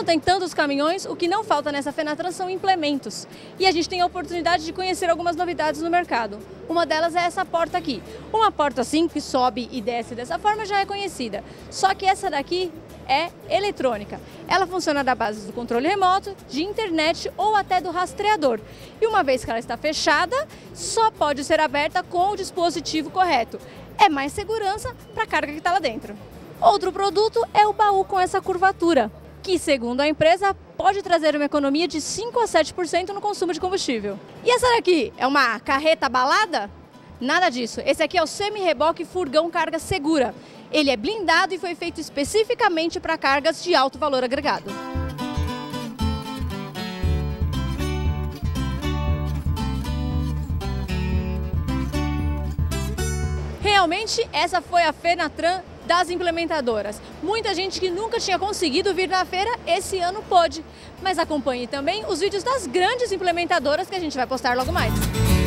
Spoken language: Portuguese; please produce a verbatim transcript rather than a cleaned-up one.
não tem tantos caminhões, o que não falta nessa Fenatran são implementos. E a gente tem a oportunidade de conhecer algumas novidades no mercado. Uma delas é essa porta aqui. Uma porta assim, que sobe e desce dessa forma, já é conhecida. Só que essa daqui é eletrônica. Ela funciona da base do controle remoto, de internet ou até do rastreador. E uma vez que ela está fechada, só pode ser aberta com o dispositivo correto. É mais segurança para a carga que está lá dentro. Outro produto é o baú com essa curvatura, que, segundo a empresa, pode trazer uma economia de cinco a sete por cento no consumo de combustível. E essa daqui é uma carreta balada? Nada disso. Esse aqui é o semi-reboque furgão carga segura. Ele é blindado e foi feito especificamente para cargas de alto valor agregado. Realmente, essa foi a Fenatran das implementadoras. Muita gente que nunca tinha conseguido vir na feira, esse ano pôde. Mas acompanhe também os vídeos das grandes implementadoras que a gente vai postar logo mais.